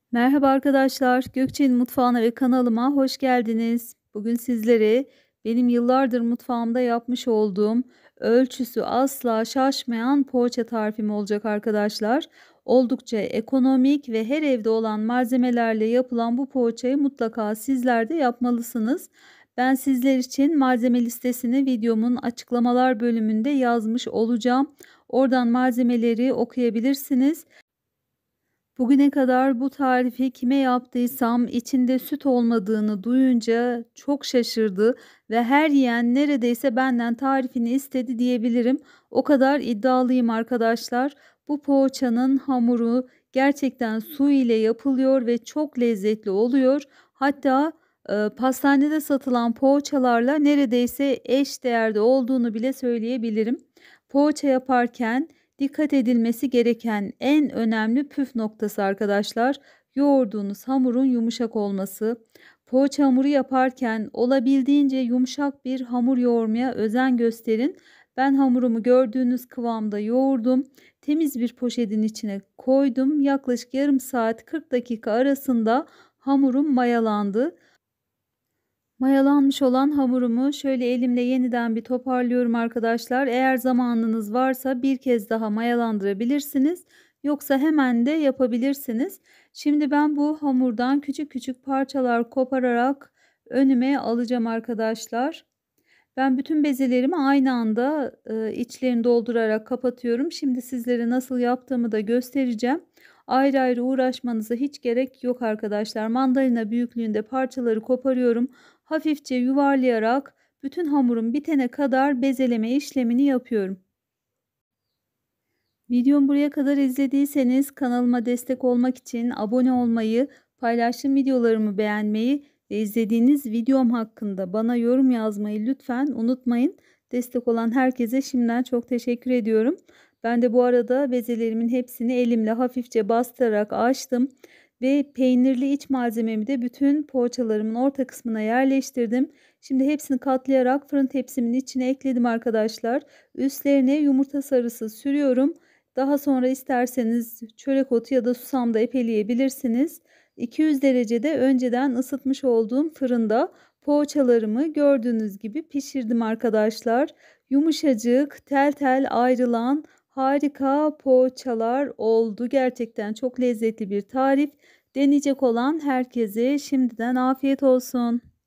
Merhaba arkadaşlar, Gökçe'nin mutfağına ve kanalıma hoş geldiniz. Bugün sizlere benim yıllardır mutfağımda yapmış olduğum ölçüsü asla şaşmayan poğaça tarifim olacak arkadaşlar. Oldukça ekonomik ve her evde olan malzemelerle yapılan bu poğaçayı mutlaka sizler de yapmalısınız. Ben sizler için malzeme listesini videomun açıklamalar bölümünde yazmış olacağım. Oradan malzemeleri okuyabilirsiniz. Bugüne kadar bu tarifi kime yaptıysam içinde süt olmadığını duyunca çok şaşırdı ve her yiyen neredeyse benden tarifini istedi diyebilirim. O kadar iddialıyım arkadaşlar. Bu poğaçanın hamuru gerçekten su ile yapılıyor ve çok lezzetli oluyor. Hatta pastanede satılan poğaçalarla neredeyse eş değerde olduğunu bile söyleyebilirim. Poğaça yaparken dikkat edilmesi gereken en önemli püf noktası arkadaşlar, yoğurduğunuz hamurun yumuşak olması. Poğaça hamuru yaparken olabildiğince yumuşak bir hamur yoğurmaya özen gösterin. Ben hamurumu gördüğünüz kıvamda yoğurdum. Temiz bir poşetin içine koydum. Yaklaşık yarım saat 40 dakika arasında hamurum mayalandı. Mayalanmış olan hamurumu şöyle elimle yeniden bir toparlıyorum arkadaşlar. Eğer zamanınız varsa bir kez daha mayalandırabilirsiniz. Yoksa hemen de yapabilirsiniz. Şimdi ben bu hamurdan küçük küçük parçalar kopararak önüme alacağım arkadaşlar. Ben bütün bezelerimi aynı anda içlerini doldurarak kapatıyorum. Şimdi sizlere nasıl yaptığımı da göstereceğim. Ayrı ayrı uğraşmanıza hiç gerek yok arkadaşlar. Mandalina büyüklüğünde parçaları koparıyorum. Hafifçe yuvarlayarak bütün hamurum bitene kadar bezeleme işlemini yapıyorum. Videomu buraya kadar izlediyseniz kanalıma destek olmak için abone olmayı, paylaştığım videolarımı beğenmeyi ve izlediğiniz videom hakkında bana yorum yazmayı lütfen unutmayın. Destek olan herkese şimdiden çok teşekkür ediyorum. Ben de bu arada bezelerimin hepsini elimle hafifçe bastırarak açtım ve peynirli iç malzememi de bütün poğaçalarımın orta kısmına yerleştirdim. Şimdi hepsini katlayarak fırın tepsimin içine ekledim arkadaşlar. Üstlerine yumurta sarısı sürüyorum. Daha sonra isterseniz çörek otu ya da susam da epeleyebilirsiniz. 200 derecede önceden ısıtmış olduğum fırında poğaçalarımı gördüğünüz gibi pişirdim arkadaşlar. Yumuşacık, tel tel ayrılan harika poğaçalar oldu. Gerçekten çok lezzetli bir tarif. Deneyecek olan herkese şimdiden afiyet olsun.